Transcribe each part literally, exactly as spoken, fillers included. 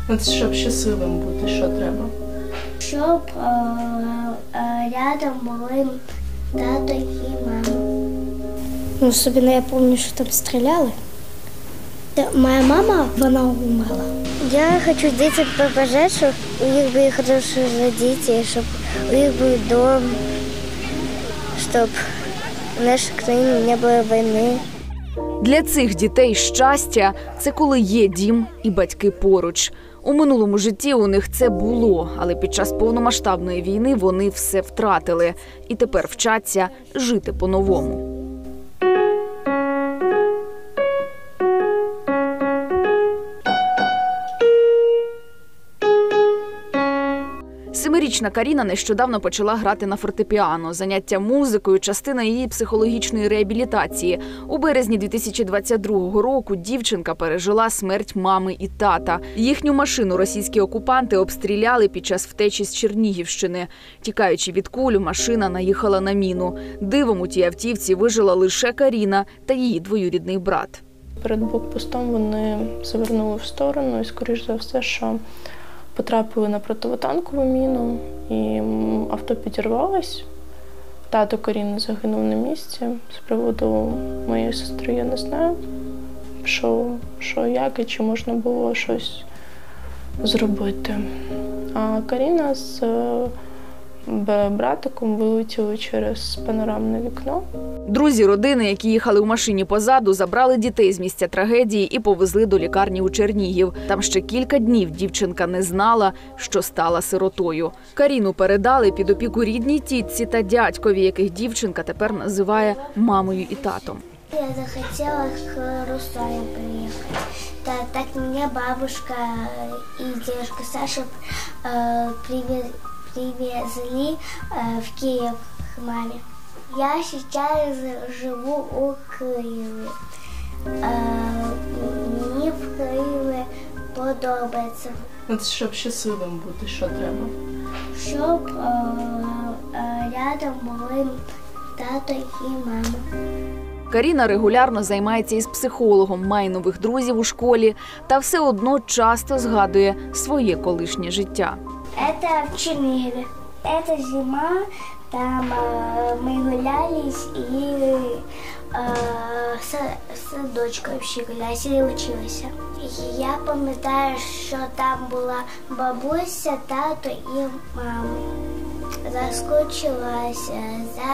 От щоб щасливим бути, що треба? Щоб е, е, рядом були тато і мама. Ну, особливо я пам'ятаю, що там стріляли. Моя мама, вона умерла. Я хочу дітям побажати, щоб у них були хороші родителі, щоб у них був дом, щоб в нашій країні не було війни. Для цих дітей щастя – це коли є дім і батьки поруч. У минулому житті у них це було, але під час повномасштабної війни вони все втратили. І тепер вчаться жити по-новому. Семирічна Каріна нещодавно почала грати на фортепіано. Заняття музикою – частина її психологічної реабілітації. У березні дві тисячі двадцять другого року дівчинка пережила смерть мами і тата. Їхню машину російські окупанти обстріляли під час втечі з Чернігівщини. Тікаючи від куль, машина наїхала на міну. Дивом у тій автівці вижила лише Каріна та її двоюрідний брат. Перед блокпостом вони завернули в сторону і, скоріш за все, що потрапили на противотанкову міну, і авто підірвалось. Тато Каріни загинув на місці. З приводу моєї сестри я не знаю, що, що як і чи можна було щось зробити. А Каріна з братиком вилетіли через панорамне вікно. Друзі родини, які їхали в машині позаду, забрали дітей з місця трагедії і повезли до лікарні у Чернігів. Там ще кілька днів дівчинка не знала, що стала сиротою. Каріну передали під опіку рідній тітці та дядькові, яких дівчинка тепер називає мамою і татом. Я захотела к Руслане приехать. Да, так меня бабушка и дедушка Саша э, привез, привезли э, в Киев к маме. Я сейчас живу у Києві. Э, мені в Києві подобається. От щоб щасливим бути, що треба? Щоб е, е, рядом були тато і мама. Каріна регулярно займається із психологом, має нових друзів у школі та все одно часто згадує своє колишнє життя. Це в Чернігові. Це зима, там е, ми гулялись і е, з, з дочкою ще гулялись і вчилися. Я пам'ятаю, що там була бабуся, тато і мама. Заскучилась за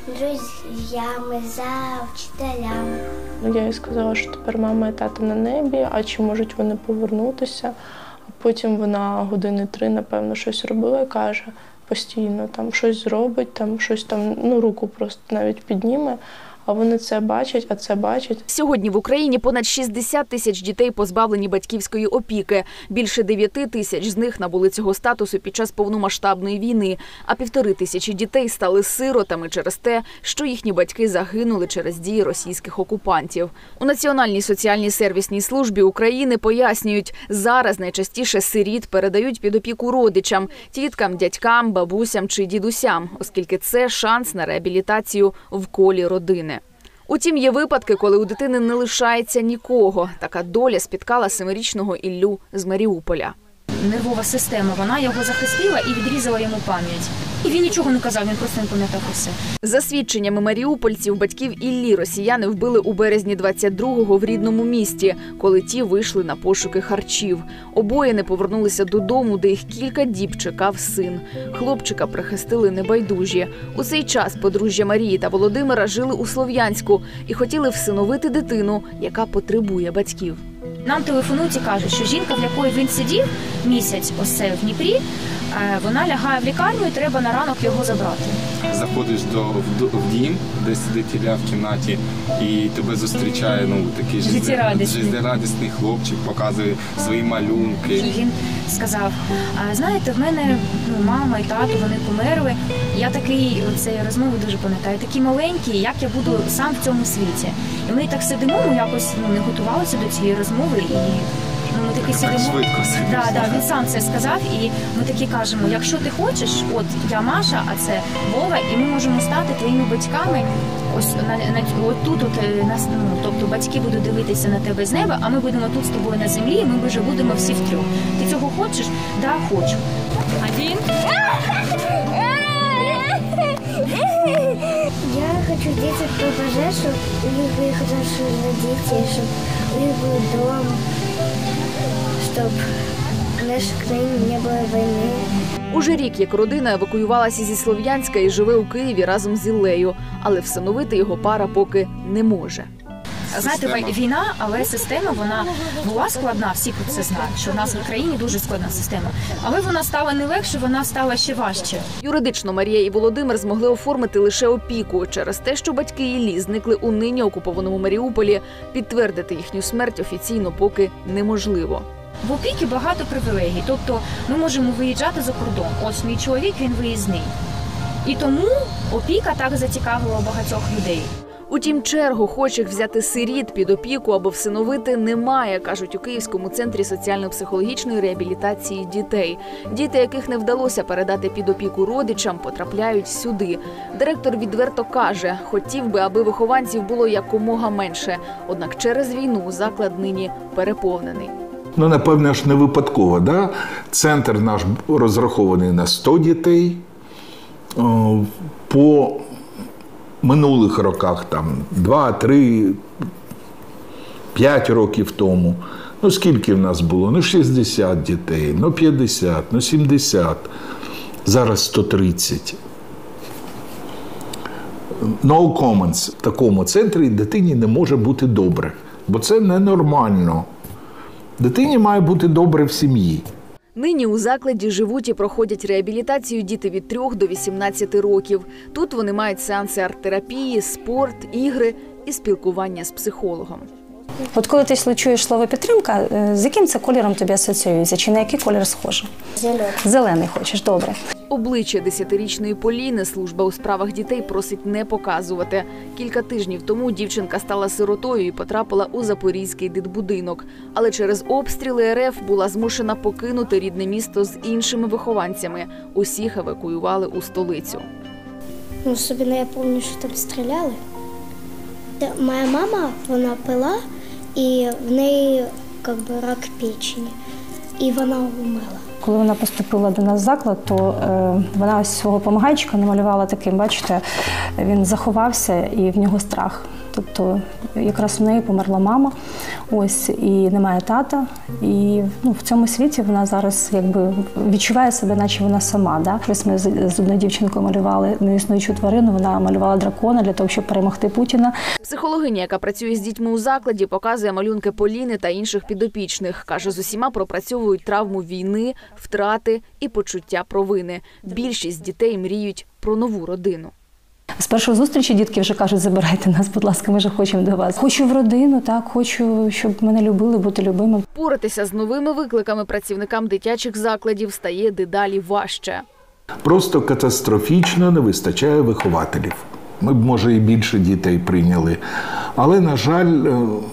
друзями, за вчителями. Я їй сказала, що тепер мама і тато на небі, а чи можуть вони повернутися. А потім вона години три, напевно, щось робила і каже постійно, там щось зробить, там щось там, ну, руку просто навіть підніме. А вони це бачать, а це бачать. Сьогодні в Україні понад шістдесят тисяч дітей позбавлені батьківської опіки. Більше дев'яти тисяч з них набули цього статусу під час повномасштабної війни. А півтори тисячі дітей стали сиротами через те, що їхні батьки загинули через дії російських окупантів. У Національній соціальній сервісній службі України пояснюють, зараз найчастіше сиріт передають під опіку родичам – тіткам, дядькам, бабусям чи дідусям, оскільки це шанс на реабілітацію в колі родини. Утім, є випадки, коли у дитини не лишається нікого. Така доля спіткала семирічного Іллю з Маріуполя. Нервова система, вона його захистила і відрізала йому пам'ять. І він нічого не казав, він просто не пам'ятав усе. За свідченнями маріупольців, батьків Іллі росіяни вбили у березні двадцять другого в рідному місті, коли ті вийшли на пошуки харчів. Обоє не повернулися додому, де їх кілька діб чекав син. Хлопчика прихистили небайдужі. У цей час подружжя Марії та Володимира жили у Слов'янську і хотіли всиновити дитину, яка потребує батьків. Нам телефонують і кажуть, що жінка, в якої він сидів місяць ось це в Дніпрі, вона лягає в лікарню і треба на ранок його забрати. Заходиш до, в, в дім, де сидить Ілля в кімнаті, і тебе зустрічає ну, такий життєрадісний хлопчик, показує свої малюнки. І він сказав, знаєте, в мене ну, мама і тато, вони померли. Я такий, цієї розмови дуже пам'ятаю, такі маленькі, як я буду сам в цьому світі. І ми так сидимо, ми якось ну, не готувалися до цієї розмови. І ну, ми такі сидимо. Швидко сидимо. Да, да, він сам це сказав, і ми такі кажемо, якщо ти хочеш, от я Маша, а це Вова, і ми можемо стати твоїми батьками ось на, на от тут, от нас, ну, тобто батьки будуть дивитися на тебе з неба, а ми будемо тут з тобою на землі, і ми вже будемо всі втрьох. Ти цього хочеш? Да, хочу. Один. Я хочу детям побажати, щоб у них були хороші родителі, щоб у них був дом, щоб в нашій країні не було війни. Уже рік, як родина евакуювалася зі Слов'янська і живе у Києві разом з Іллею, але всиновити його пара поки не може. Знаєте, війна, але система, вона була складна, всі про це знають, що в нас в країні дуже складна система. Але вона стала не легше, вона стала ще важче. Юридично Марія і Володимир змогли оформити лише опіку. Через те, що батьки Іллі зникли у нині окупованому Маріуполі, підтвердити їхню смерть офіційно поки неможливо. В опіки багато привілегій, тобто ми можемо виїжджати за кордон. Ось мій чоловік, він виїзний. І тому опіка так зацікавила багатьох людей. Утім, черг охочих взяти сиріт під опіку або всиновити немає, кажуть у Київському центрі соціально-психологічної реабілітації дітей. Діти, яких не вдалося передати під опіку родичам, потрапляють сюди. Директор відверто каже, хотів би, аби вихованців було якомога менше. Однак через війну заклад нині переповнений. Ну, напевно, ж не випадково, да? Центр наш розрахований на сто дітей. По минулих роках, там, два, три, п'ять років тому, ну, скільки в нас було? Ну, шістдесят дітей, ну, п'ятдесят, ну, сімдесят, зараз сто тридцять. No comments. В такому центрі дитині не може бути добре, бо це ненормально. Дитині має бути добре в сім'ї. Нині у закладі живуть і проходять реабілітацію діти від трьох до вісімнадцяти років. Тут вони мають сеанси арт-терапії, спорт, ігри і спілкування з психологом. От коли ти чуєш слово «підтримка», з яким це кольором тобі асоціюється? Чи на який колір схоже? Зелений. Зелений хочеш, добре. Обличчя десятирічної Поліни служба у справах дітей просить не показувати. Кілька тижнів тому дівчинка стала сиротою і потрапила у запорізький дитбудинок. Але через обстріли РФ була змушена покинути рідне місто з іншими вихованцями. Усіх евакуювали у столицю. Ну, особливо я пам'ятаю, що там стріляли. Моя мама, вона пила, і в неї як би, рак печені, і вона умерла. Коли вона поступила до нас в заклад, то е, вона ось свого помагайчика намалювала таким, бачите, він заховався і в нього страх. Тобто якраз у неї померла мама, ось, і немає тата. І ну, в цьому світі вона зараз якби відчуває себе, наче вона сама. Да? Ось ми з, з одною дівчинкою малювали неіснуючу тварину, вона малювала дракона для того, щоб перемогти Путіна. Психологиня, яка працює з дітьми у закладі, показує малюнки Поліни та інших підопічних. Каже, з усіма пропрацьовують травму війни, втрати і почуття провини. Більшість дітей мріють про нову родину. З першої зустрічі дітки вже кажуть, забирайте нас, будь ласка, ми вже хочемо до вас. Хочу в родину, так, хочу, щоб мене любили, бути любимим. Впоратися з новими викликами працівникам дитячих закладів стає дедалі важче. Просто катастрофічно не вистачає вихователів. Ми б, може, і більше дітей прийняли. Але, на жаль,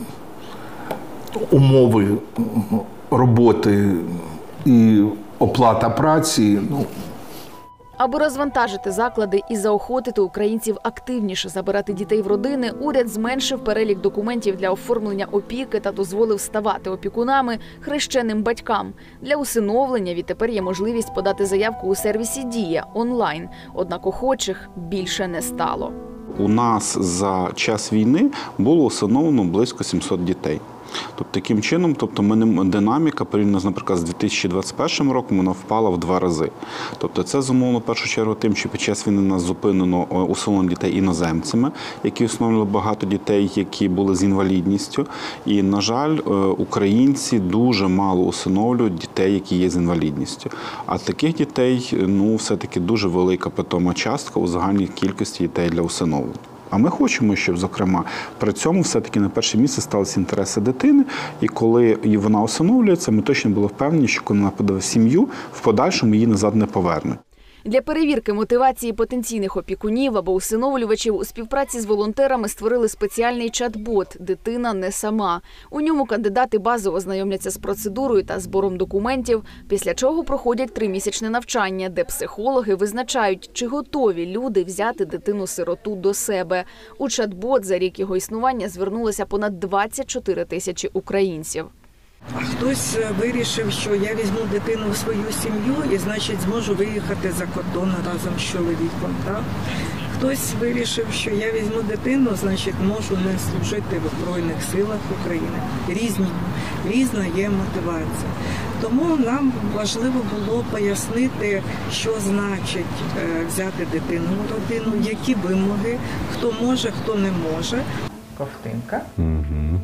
умови роботи і оплата праці, ну, Аби розвантажити заклади і заохотити українців активніше забирати дітей в родини, уряд зменшив перелік документів для оформлення опіки та дозволив ставати опікунами хрещеним батькам. Для усиновлення відтепер є можливість подати заявку у сервісі «Дія» онлайн. Однак охочих більше не стало. У нас за час війни було усиновлено близько сімсот дітей. Тобто, таким чином, тобто, ми, динаміка, порівняно, наприклад, з дві тисячі двадцять першим роком, вона впала в два рази. Тобто, це зумовлено, в першу чергу, тим, що під час війни нас зупинено усиновлення дітей іноземцями, які усиновлювали багато дітей, які були з інвалідністю. І, на жаль, українці дуже мало усиновлюють дітей, які є з інвалідністю. А таких дітей, ну, все-таки дуже велика питома частка у загальній кількості дітей для усиновлення. А ми хочемо, щоб, зокрема, при цьому все-таки на перше місце сталися інтереси дитини, і коли вона усиновлюється, ми точно були впевнені, що коли вона подає в сім'ю, в подальшому її назад не повернуть. Для перевірки мотивації потенційних опікунів або усиновлювачів у співпраці з волонтерами створили спеціальний чат-бот «Дитина не сама». У ньому кандидати базово знайомляться з процедурою та збором документів, після чого проходять тримісячне навчання, де психологи визначають, чи готові люди взяти дитину-сироту до себе. У чат-бот за рік його існування звернулося понад двадцять чотири тисячі українців. А хтось вирішив, що я візьму дитину в свою сім'ю і, значить, зможу виїхати за кордон разом з чоловіком. Так? Хтось вирішив, що я візьму дитину, значить, можу не служити в Збройних силах України. Різні, різна є мотивація. Тому нам важливо було пояснити, що значить взяти дитину в родину, які вимоги, хто може, хто не може. Ковтинка. Угу.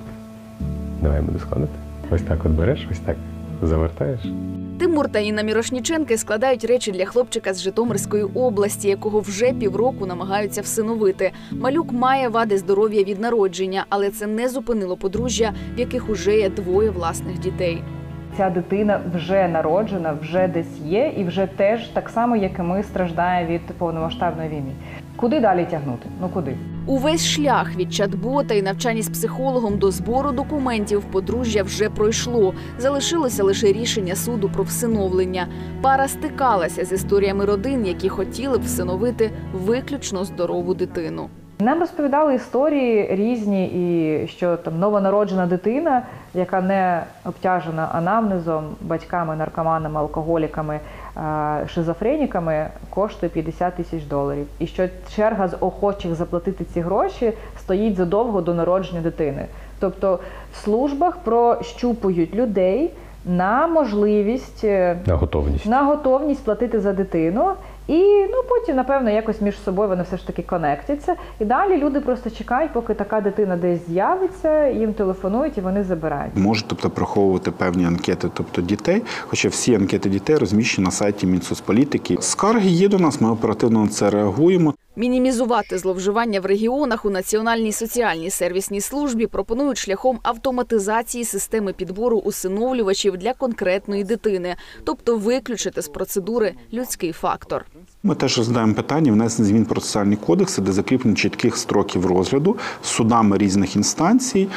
Давай буду складати. Ось так от береш, ось так завертаєш. Тимур та Інна Мірошніченки складають речі для хлопчика з Житомирської області, якого вже півроку намагаються всиновити. Малюк має вади здоров'я від народження, але це не зупинило подружжя, в яких уже є двоє власних дітей. Ця дитина вже народжена, вже десь є і вже теж так само, як і ми, страждає від повномасштабної війни. Куди далі тягнути? Ну куди? Увесь шлях від чат-бота і навчання з психологом до збору документів подружжя вже пройшло. Залишилося лише рішення суду про всиновлення. Пара стикалася з історіями родин, які хотіли б всиновити виключно здорову дитину. Нам розповідали історії різні, і що там новонароджена дитина, яка не обтяжена анамнезом, батьками, наркоманами, алкоголіками, шизофреніками, коштує п'ятдесят тисяч доларів. І що черга з охочих заплатити ці гроші стоїть задовго до народження дитини. Тобто в службах прощупують людей на можливість, на готовність, на готовність платити за дитину. І ну, потім, напевно, якось між собою вони все ж таки конектяться. І далі люди просто чекають, поки така дитина десь з'явиться, їм телефонують і вони забирають. Можуть, тобто, приховувати певні анкети, тобто дітей, хоча всі анкети дітей розміщені на сайті Мінсоцполітики. Скарги є до нас, ми оперативно на це реагуємо. Мінімізувати зловживання в регіонах у Національній соціальній сервісній службі пропонують шляхом автоматизації системи підбору усиновлювачів для конкретної дитини, тобто виключити з процедури людський фактор. Ми теж розглядаємо питання внесення змін в процесуальні кодекси, де закріплені чітких строків розгляду судами різних інстанцій,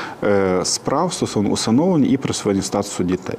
справ стосовно усиновлення і присвоєння статусу дітей.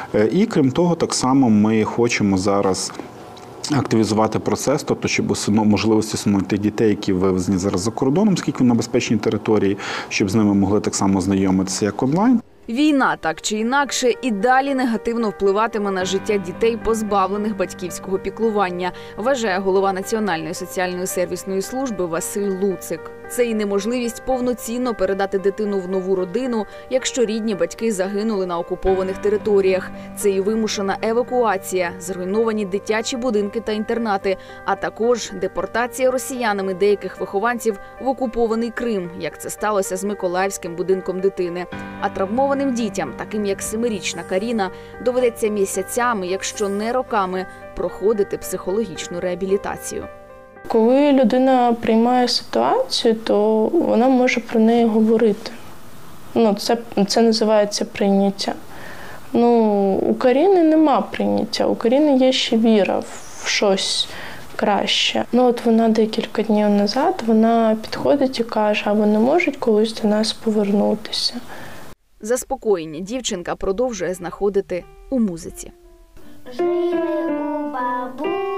І крім того, так само ми хочемо зараз активізувати процес, тобто, щоб можливості усиновити тих дітей, які вивезені зараз за кордоном, скільки на безпечній території, щоб з ними могли так само знайомитися як онлайн. Війна, так чи інакше, і далі негативно впливатиме на життя дітей, позбавлених батьківського піклування, вважає голова Національної соціальної сервісної служби Василь Луцик. Це і неможливість повноцінно передати дитину в нову родину, якщо рідні батьки загинули на окупованих територіях. Це і вимушена евакуація, зруйновані дитячі будинки та інтернати, а також депортація росіянами деяких вихованців в окупований Крим, як це сталося з Миколаївським будинком дитини. А травмованим дітям, таким як семирічна Каріна, доведеться місяцями, якщо не роками, проходити психологічну реабілітацію. Коли людина приймає ситуацію, то вона може про неї говорити. Ну, це, це називається прийняття. Ну, у Каріни нема прийняття, у Каріни є ще віра в щось краще. Ну, от вона декілька днів назад, вона підходить і каже, а вони можуть колись до нас повернутися. Заспокоєння дівчинка продовжує знаходити у музиці. Жили у бабу.